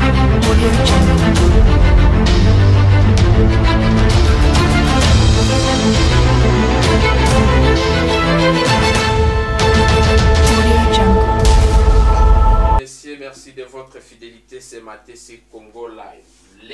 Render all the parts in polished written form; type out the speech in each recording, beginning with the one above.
Messieurs, merci de votre fidélité. C'est Maté Congo Live.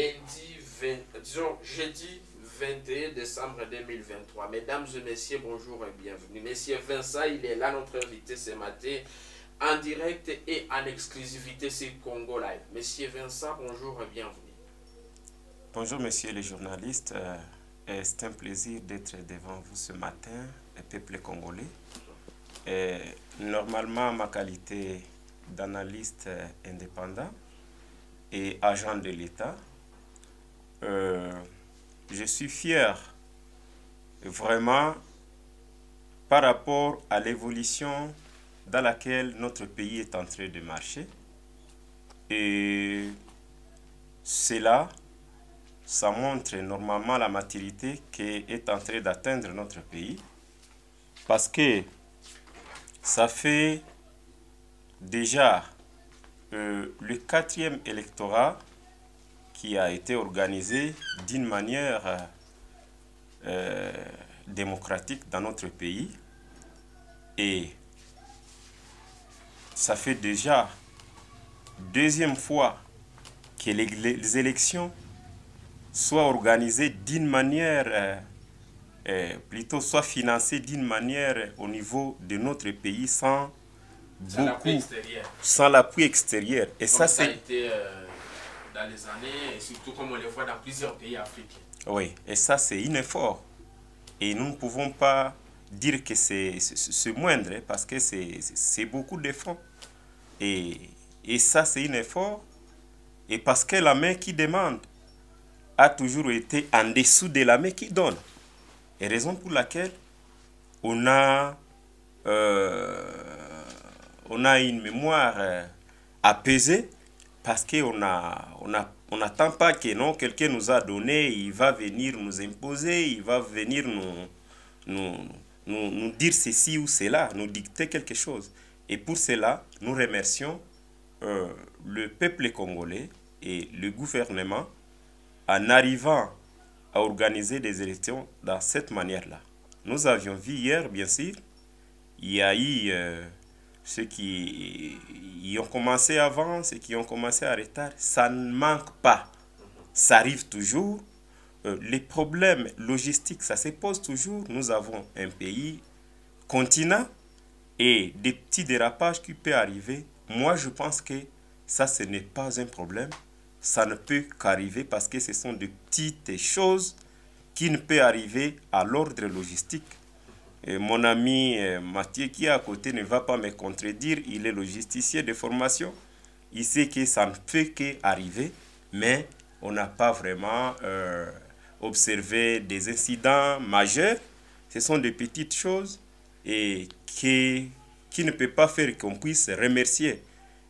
Jeudi 21 décembre 2023. Mesdames et messieurs, bonjour et bienvenue. Monsieur Vincent, il est là, notre invité ce matin, en direct et en exclusivité sur Congo Live. Monsieur Vincent, bonjour et bienvenue. Bonjour messieurs les journalistes, c'est un plaisir d'être devant vous ce matin, le peuple congolais. Normalement, ma qualité d'analyste indépendant et agent de l'État, je suis fier vraiment par rapport à l'évolution dans laquelle notre pays est en train de marcher. Et cela, ça montre normalement la maturité qui est en train d'atteindre notre pays. Parce que ça fait déjà le 4e électorat qui a été organisé d'une manière démocratique dans notre pays. Et ça fait déjà 2e fois que les élections soient organisées d'une manière, plutôt soit financées d'une manière au niveau de notre pays sans l'appui extérieur. Et ça, ça a été dans les années, et surtout comme on le voit dans plusieurs pays africains. Oui, et ça c'est un effort. Et nous ne pouvons pas dire que c'est moindre, parce que c'est beaucoup d'efforts. Et ça c'est un effort. Et parce que la main qui demande a toujours été en dessous de la main qui donne. Et raison pour laquelle on a une mémoire apaisée, parce qu'on n'attend pas que non, quelqu'un nous a donné, il va venir nous imposer, il va venir nous dire ceci ou cela, nous dicter quelque chose. Et pour cela, nous remercions le peuple congolais et le gouvernement en arrivant à organiser des élections dans cette manière-là. Nous avions vu hier, bien sûr, il y a eu ceux qui y ont commencé avant, ceux qui ont commencé à retard. Ça ne manque pas. Ça arrive toujours. Les problèmes logistiques, ça se pose toujours. Nous avons un pays continent et des petits dérapages qui peuvent arriver. Moi, je pense que ça, ce n'est pas un problème. Ça ne peut qu'arriver parce que ce sont de petites choses qui ne peuvent arriver à l'ordre logistique. Et mon ami Mathieu qui est à côté ne va pas me contredire, il est logisticien de formation. Il sait que ça ne peut qu'arriver, mais on n'a pas vraiment observé des incidents majeurs. Ce sont des petites choses et qui ne peut pas faire qu'on puisse remercier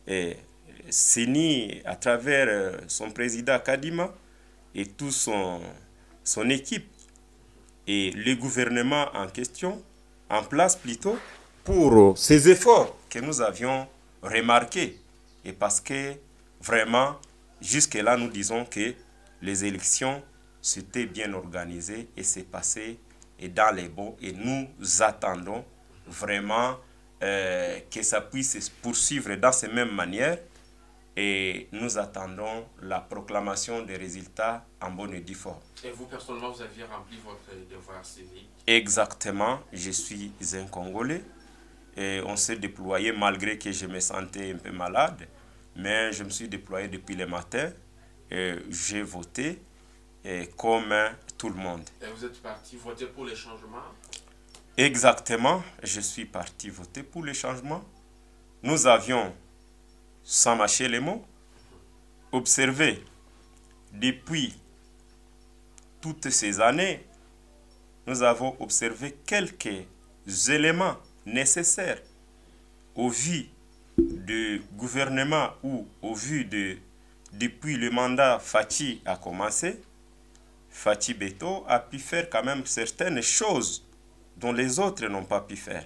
Séni à travers son président Kadima et toute son équipe et le gouvernement en question, en place plutôt, pour ces efforts que nous avions remarqués. Et parce que vraiment, jusque-là, nous disons que les élections s'étaient bien organisées et c'est passé dans les bons. Et nous attendons vraiment que ça puisse se poursuivre dans ces mêmes manières. Et nous attendons la proclamation des résultats en bonne et due forme. Et vous, personnellement, vous aviez rempli votre devoir civique? Exactement. Je suis un Congolais. Et on s'est déployé malgré que je me sentais un peu malade. Mais je me suis déployé depuis le matin. J'ai voté comme tout le monde. Et vous êtes parti voter pour les changements? Exactement. Je suis parti voter pour les changements. Nous avions, sans mâcher les mots, observé depuis toutes ces années, nous avons observé quelques éléments nécessaires au vu du gouvernement ou au vu de, depuis le mandat Fachi a commencé, Fachi Beto a pu faire quand même certaines choses dont les autres n'ont pas pu faire.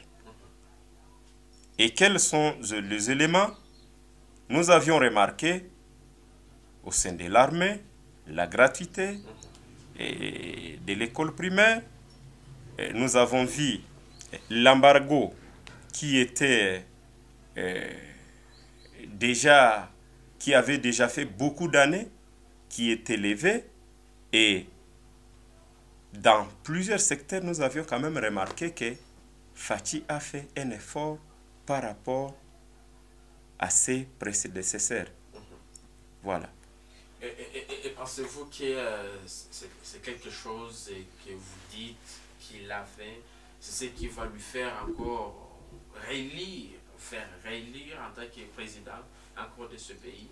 Et quels sont les éléments? Nous avions remarqué au sein de l'armée, la gratuité et de l'école primaire. Et nous avons vu l'embargo qui était qui avait déjà fait beaucoup d'années, qui était levé, et dans plusieurs secteurs, nous avions quand même remarqué que Fachi a fait un effort par rapport à ses prédécesseurs. Voilà. Et pensez-vous que c'est quelque chose que vous dites qu'il a fait, c'est ce qui va lui faire encore faire réélire en tant que président encore de ce pays?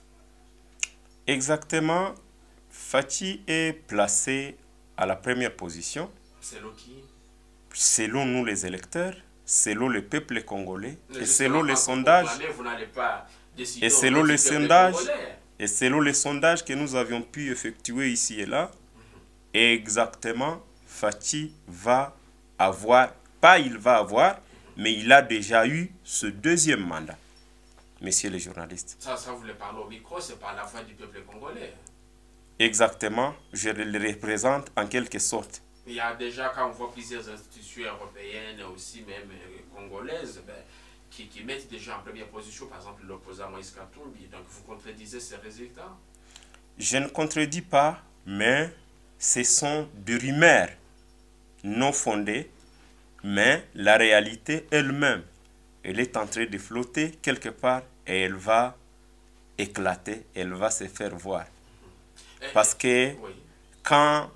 Exactement. Fachi est placé à la première position. Selon qui? Selon nous les électeurs, selon le peuple congolais, Mais et selon les sondages, vous n'allez pas décider et selon les sondages, congolais. et selon les sondages que nous avions pu effectuer ici et là, exactement, Fachi va avoir, pas il va avoir, mais il a déjà eu ce deuxième mandat, messieurs les journalistes. Ça vous le parlez au micro, c'est par la voix du peuple congolais. Exactement, je le représente en quelque sorte. Il y a déjà, quand on voit plusieurs institutions européennes, aussi même congolaises, qui mettent déjà en première position, par exemple, l'opposant Moïse Katumbi. Donc, vous contredisez ces résultats? Je ne contredis pas, mais ce sont des rumeurs non fondées, mais la réalité elle-même, elle est en train de flotter quelque part et elle va éclater, elle va se faire voir. Parce que oui, quand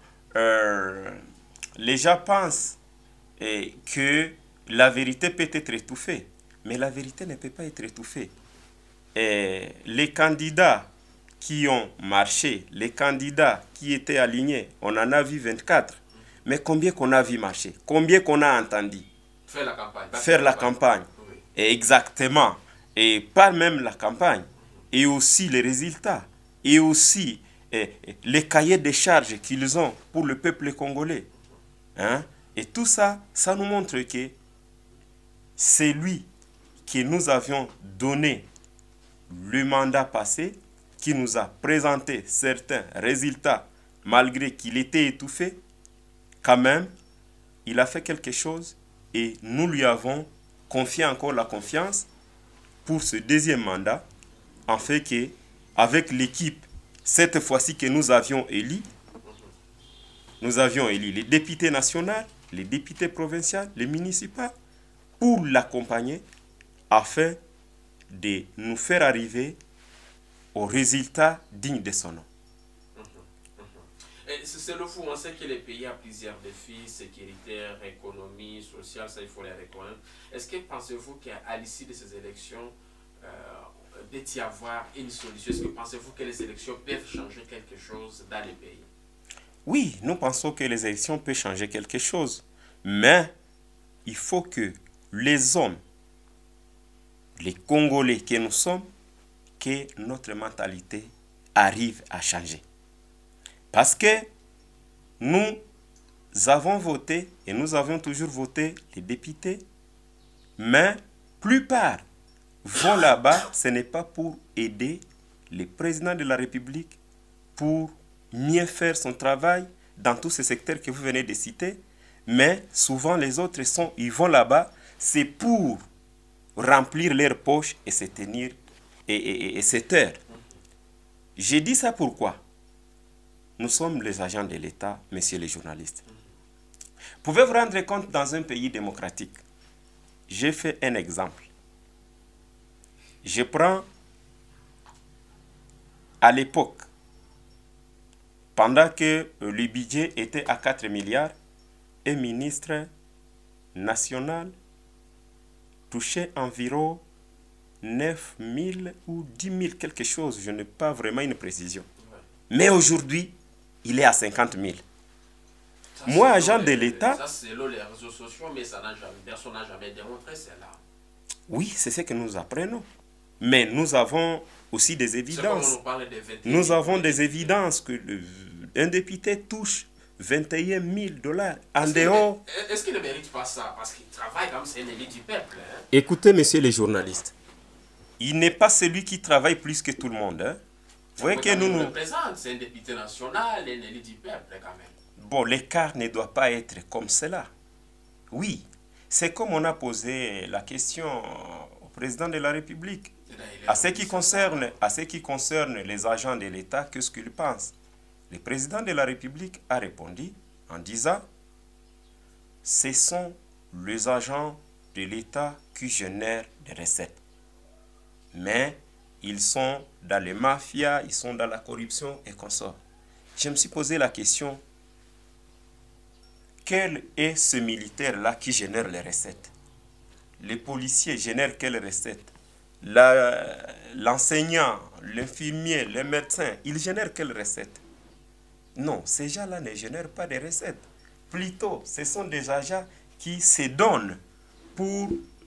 les gens pensent que la vérité peut être étouffée, mais la vérité ne peut pas être étouffée. Et les candidats qui ont marché, les candidats qui étaient alignés, on en a vu 24. Mais combien qu'on a vu marcher? Combien qu'on a entendu? faire la campagne. Faire la campagne. Oui. Exactement. Et pas même la campagne. Et aussi les résultats. Et aussi les cahiers de charges qu'ils ont pour le peuple congolais. Hein? Et tout ça, ça nous montre que c'est lui que nous avions donné le mandat passé, qui nous a présenté certains résultats, malgré qu'il était étouffé, quand même, il a fait quelque chose et nous lui avons confié encore la confiance pour ce deuxième mandat, en fait que, avec l'équipe, cette fois-ci que nous avions élu les députés nationaux, les députés provinciaux, les municipaux, pour l'accompagner afin de nous faire arriver au résultat digne de son nom. Selon vous, on sait que les pays ont plusieurs défis sécuritaires, économie, sociale, ça il faut les reconnaître. Est-ce que pensez-vous qu'à l'issue de ces élections, peut y avoir une solution? Est-ce que pensez-vous que les élections peuvent changer quelque chose dans les pays? Oui, nous pensons que les élections peuvent changer quelque chose. Mais il faut que les hommes, les Congolais que nous sommes, que notre mentalité arrive à changer. Parce que nous avons voté et nous avons toujours voté les députés, mais la plupart vont là-bas, ce n'est pas pour aider le président de la République, pour mieux faire son travail dans tous ces secteurs que vous venez de citer, mais souvent les autres ils vont là-bas, c'est pour remplir leurs poches et se tenir et se taire. J'ai dit ça pourquoi? Nous sommes les agents de l'État, messieurs les journalistes. Pouvez vous rendre compte dans un pays démocratique? J'ai fait un exemple. Je prends à l'époque, pendant que le budget était à 4 milliards, un ministre national touchait environ 9 000 ou 10 000 quelque chose. Je n'ai pas vraiment une précision. Mais aujourd'hui, il est à 50 000. Moi, agent de l'État... Ça, c'est les réseaux sociaux, mais personne n'a jamais démontré cela. Oui, c'est ce que nous apprenons. Mais nous avons aussi des évidences. Nous avons des évidences que un député touche 21 000 $ en dehors. Est-ce qu'il ne mérite pas ça? Parce qu'il travaille comme c'est un élite du peuple. Hein? Écoutez, messieurs les journalistes, il n'est pas celui qui travaille plus que tout le monde. Hein? voyez que nous nous... représente, c'est un député national, un élu du peuple quand même. Bon, l'écart ne doit pas être comme cela. Oui, c'est comme on a posé la question au président de la République. À ce qui concerne les agents de l'État, qu'est-ce qu'ils pensent? Le président de la République a répondu en disant « Ce sont les agents de l'État qui génèrent des recettes. Mais ils sont dans les mafias, ils sont dans la corruption et consorts. » Je me suis posé la question, quel est ce militaire-là qui génère les recettes? Les policiers génèrent quelles recettes? L'enseignant, l'infirmier, les médecins, ils génèrent quelles recettes? Non, ces gens-là ne génèrent pas de recettes. Plutôt, ce sont des agents qui se donnent pour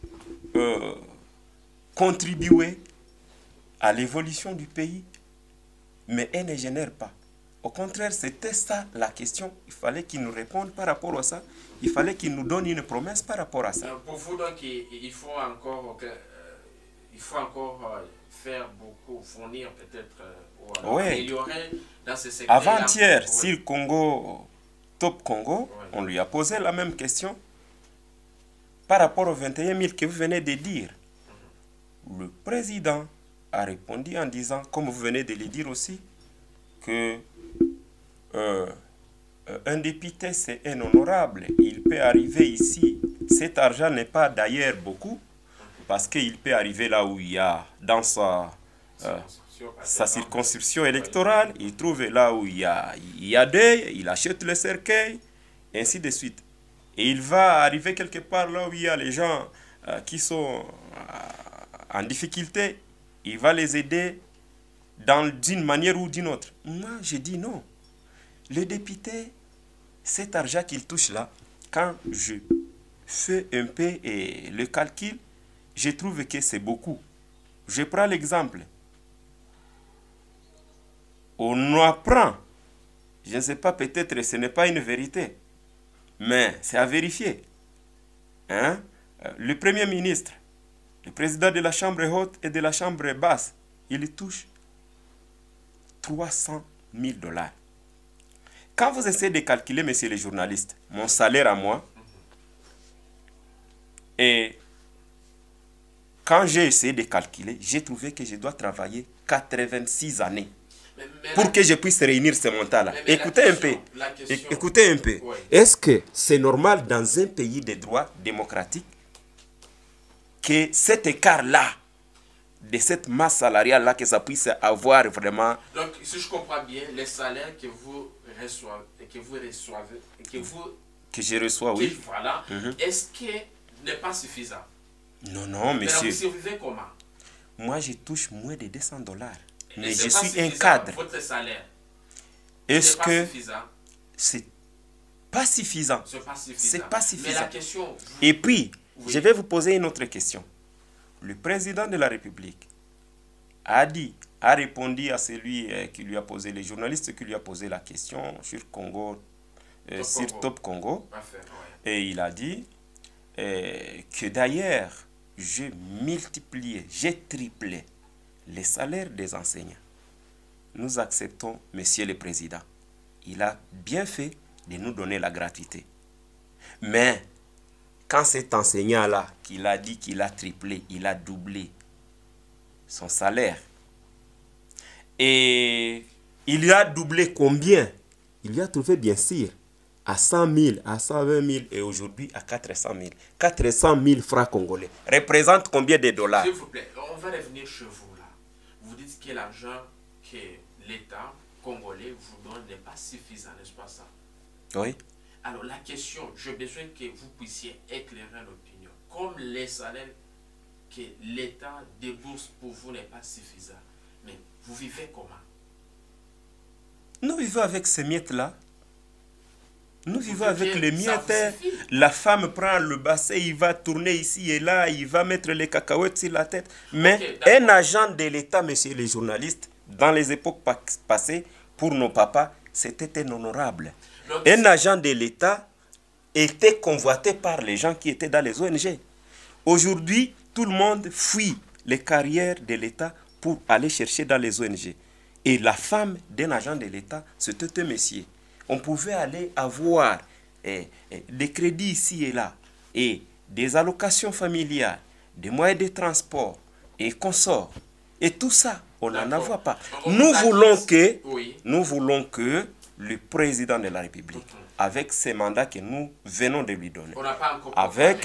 contribuer à l'évolution du pays, mais elles ne génèrent pas. Au contraire, c'était ça la question. Il fallait qu'ils nous répondent par rapport à ça. Il fallait qu'ils nous donnent une promesse par rapport à ça. Pour vous, donc, il faut encore faire beaucoup, fournir peut-être, ou améliorer dans ce secteur. Avant-hier, sur Congo, Top Congo, on lui a posé la même question par rapport aux 21 000 que vous venez de dire. Le président a répondu en disant, comme vous venez de le dire aussi, que un député, c'est un honorable. Il peut arriver ici. Cet argent n'est pas d'ailleurs beaucoup, parce qu'il peut arriver là où il y a, dans sa circonscription électorale, il trouve là où il y a deuil, il achète le cercueil, et ainsi de suite. Et il va arriver quelque part là où il y a les gens qui sont en difficulté, il va les aider d'une manière ou d'une autre. Moi, je dis non. Le député, cet argent qu'il touche là, quand je fais un peu le calcul, je trouve que c'est beaucoup. Je prends l'exemple. On apprend, je ne sais pas, peut-être ce n'est pas une vérité, mais c'est à vérifier. Hein? Le Premier ministre, le président de la Chambre haute et de la Chambre basse, il touche 300 000 $. Quand vous essayez de calculer, messieurs les journalistes, mon salaire à moi, et quand j'ai essayé de calculer, j'ai trouvé que je dois travailler 86 années pour que je puisse réunir ce montant-là. Écoutez un peu. Écoutez un peu. Oui. Est-ce que c'est normal dans un pays de droit démocratique que cet écart-là, de cette masse salariale-là, que ça puisse avoir vraiment... Donc, si je comprends bien, les salaires que vous reçoivez, que je reçois, oui. Voilà, est-ce que n'est pas suffisant? Non, non, monsieur. Mais vous survivez comment? Moi, je touche moins de 200 $. Mais c'est je pas suis un suffisant, cadre. Votre salaire, Est-ce que c'est pas suffisant? C'est pas suffisant. C'est pas suffisant. Mais la question... Et puis, Oui. je vais vous poser une autre question. Le président de la République a répondu à celui qui lui a posé, les journalistes qui lui a posé la question sur Congo, sur Top Congo. Parfait, ouais. Et il a dit que d'ailleurs, j'ai multiplié, j'ai triplé les salaires des enseignants. Nous acceptons, Monsieur le Président. Il a bien fait de nous donner la gratuité. Mais, quand cet enseignant-là, qu'il a dit qu'il a triplé, il a doublé son salaire, et il a doublé combien? Il a trouvé bien sûr à 100 000, à 120 000 et aujourd'hui à 400 000. 400 000 francs congolais représente combien de dollars? S'il vous plaît, on va revenir chez vous là. Vous dites que l'argent que l'État congolais vous donne n'est pas suffisant, n'est-ce pas ça? Oui. Alors la question, j'ai besoin que vous puissiez éclairer l'opinion. Comme les salaires que l'État débourse pour vous n'est pas suffisant, mais vous vivez comment? Nous vivons avec ces miettes-là. Nous vivons avec les miettes. suffit. La femme prend le bassin, il va tourner ici et là, il va mettre les cacahuètes sur la tête. Mais Ok, un agent de l'État, messieurs les journalistes, dans les époques passées, pour nos papas, c'était un honorable. Donc, Un agent de l'État était convoité par les gens qui étaient dans les ONG. Aujourd'hui, tout le monde fuit les carrières de l'État pour aller chercher dans les ONG. Et la femme d'un agent de l'État, c'était un monsieur. On pouvait aller avoir des crédits ici et là, et des allocations familiales, des moyens de transport, et consorts. Et tout ça, on n'en a pas. Nous voulons que le président de la République, avec ces mandats que nous venons de lui donner, on n'a pas encore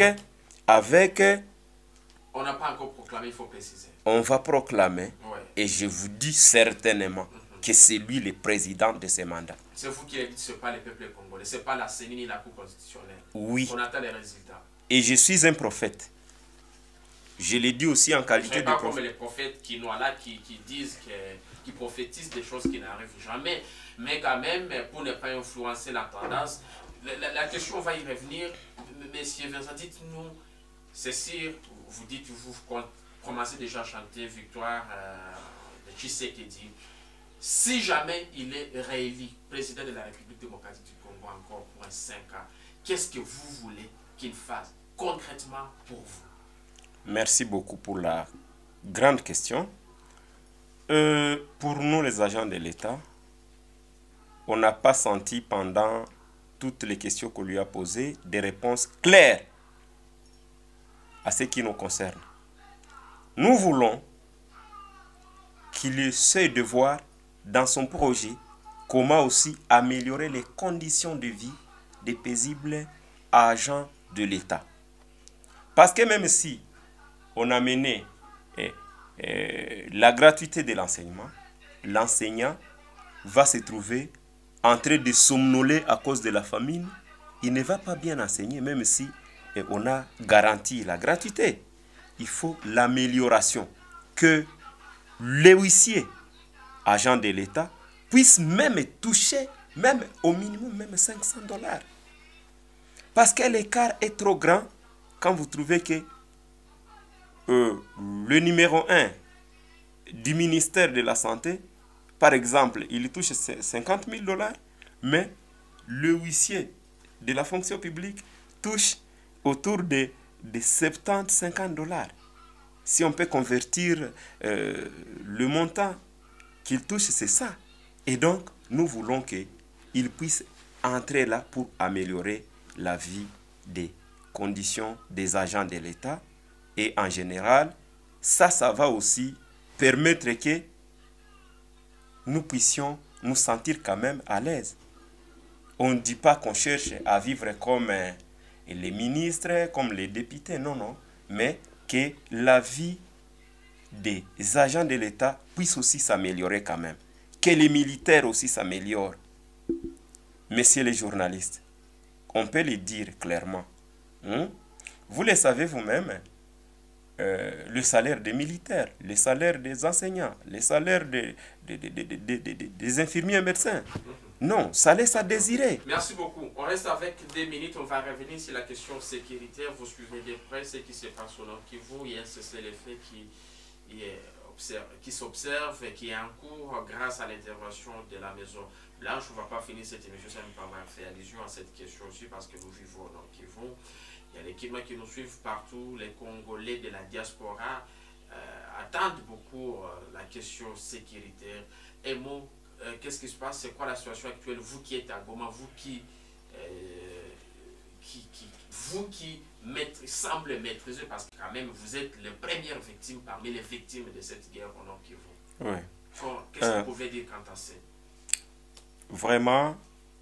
on n'a pas encore proclamé, il faut préciser. On va proclamer, et je vous dis certainement que c'est lui le président de ce mandat. C'est vous qui l'avez dit, ce n'est pas le peuple congolais, ce n'est pas la CENI ni la Cour constitutionnelle. Oui. On attend les résultats. Et je suis un prophète. Je l'ai dit aussi en qualité de prophète. Pas comme les prophètes qui disent, qui prophétisent des choses qui n'arrivent jamais. Mais quand même, pour ne pas influencer la tendance, la question, on va y revenir. Messieurs Vincent, dites-nous, c'est sûr, vous dites, vous commencez déjà à chanter Victoire de Tshisekedi. Si jamais il est réélu président de la République démocratique du Congo encore pour 5 ans, qu'est-ce que vous voulez qu'il fasse concrètement pour vous? Merci beaucoup pour la grande question. Pour nous, les agents de l'État, on n'a pas senti pendant toutes les questions qu'on lui a posées des réponses claires à ce qui nous concerne. Nous voulons qu'il essaie de voir dans son projet comment aussi améliorer les conditions de vie des paisibles agents de l'État. Parce que même si on a mené la gratuité de l'enseignement, l'enseignant va se trouver en train de somnoler à cause de la famine. Il ne va pas bien enseigner, même si on a garanti la gratuité. Il faut l'amélioration, que les huissiers, agents de l'État, puissent même toucher, même au minimum, même $500. Parce que l'écart est trop grand quand vous trouvez que le numéro 1 du ministère de la Santé, par exemple, il touche $50 000, mais le huissier de la fonction publique touche autour de 70-50 $. Si on peut convertir le montant qu'il touche, c'est ça. Et donc, nous voulons qu'il puisse entrer là pour améliorer la vie des conditions des agents de l'État. Et en général, ça va aussi permettre que nous puissions nous sentir quand même à l'aise. On ne dit pas qu'on cherche à vivre comme les ministres, comme les députés, non, non. Mais que la vie des agents de l'État puisse aussi s'améliorer quand même. Que les militaires aussi s'améliorent. Messieurs les journalistes, on peut le dire clairement. Vous le savez vous-même, le salaire des militaires, le salaire des enseignants, le salaire des infirmiers et médecins. Non, ça laisse à désirer. Merci beaucoup. On reste avec 2 minutes. On va revenir sur la question sécuritaire. Vous suivez de près ce qui se passe au Nord Kivu. Il y a un cessez-le-feu qui s'observe et qui est en cours grâce à l'intervention de la Maison Blanche. On ne va pas finir cette émission sans pas avoir fait allusion à cette question aussi parce que nous vivons au Nord Kivu. Il y a des Kinois qui nous suivent partout. Les Congolais de la diaspora attendent beaucoup la question sécuritaire. Et moi, qu'est-ce qui se passe? C'est quoi la situation actuelle? Vous qui êtes à Goma, vous qui semblez maîtriser, parce que quand même vous êtes les premières victimes parmi les victimes de cette guerre au Nord Kivu. Ouais. Qu'est-ce que vous pouvez dire quant à ça? Vraiment,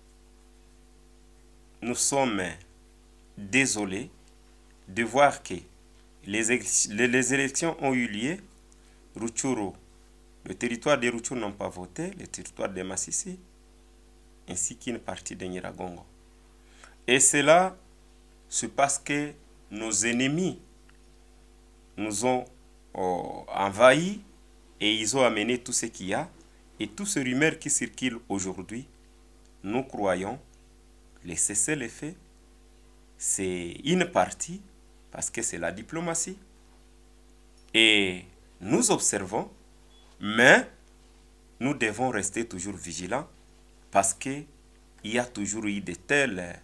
nous sommes désolés de voir que les élections ont eu lieu. Rutshuru, le territoire de Rutshuru n'ont pas voté, le territoire de Masisi, ainsi qu'une partie de Nyiragongo. Et cela, c'est parce que nos ennemis nous ont envahis et ils ont amené tout ce qu'il y a. Et toutes ces rumeurs qui circulent aujourd'hui, nous croyons, les cessez-le-feu, c'est une partie, parce que c'est la diplomatie. Et nous observons, mais nous devons rester toujours vigilants, parce qu'il y a toujours eu de telles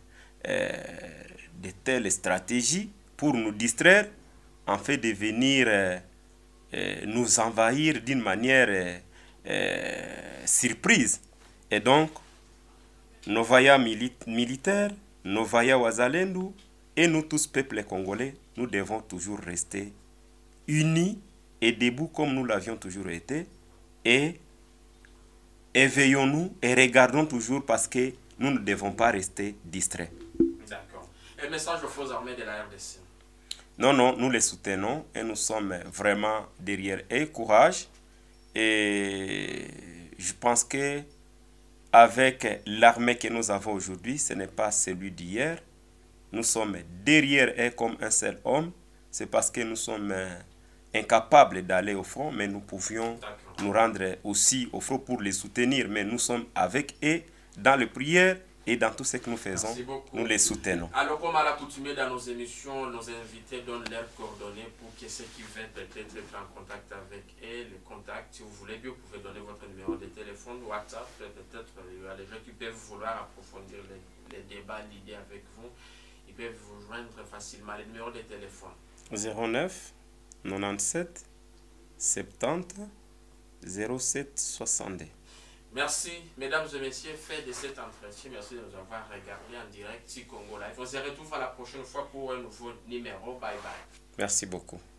stratégies pour nous distraire, en fait de venir nous envahir d'une manière surprise. Et donc, nos vaillants militaires, nos vaillants Wazalendou et nous tous, peuples congolais, nous devons toujours rester unis et debout comme nous l'avions toujours été. Et éveillons-nous et regardons toujours parce que nous ne devons pas rester distraits. D'accord. Un message aux forces armées de la RDC? Non, non, nous les soutenons et nous sommes vraiment derrière eux. Courage. Et je pense que avec l'armée que nous avons aujourd'hui, ce n'est pas celui d'hier. Nous sommes derrière eux comme un seul homme. C'est parce que nous sommes incapables d'aller au front, mais nous pouvions nous rendre aussi au front pour les soutenir. Mais nous sommes avec eux dans les prières et dans tout ce que nous faisons. Nous les soutenons. Alors, comme à l'accoutumée dans nos émissions, nos invités donnent leurs coordonnées pour que ceux qui veulent peut-être être en contact avec eux, les contacts, si vous voulez bien, vous pouvez donner votre numéro de téléphone, WhatsApp, peut-être il y a des gens qui peuvent vouloir approfondir les débats, l'idée avec vous. Ils peuvent vous joindre facilement. Les numéros de téléphone. 09 97 70 07 62. Merci, mesdames et messieurs, fait de cet entretien. Merci de nous avoir regardé en direct sur Congo Live. On se retrouve à la prochaine fois pour un nouveau numéro. Bye bye. Merci beaucoup.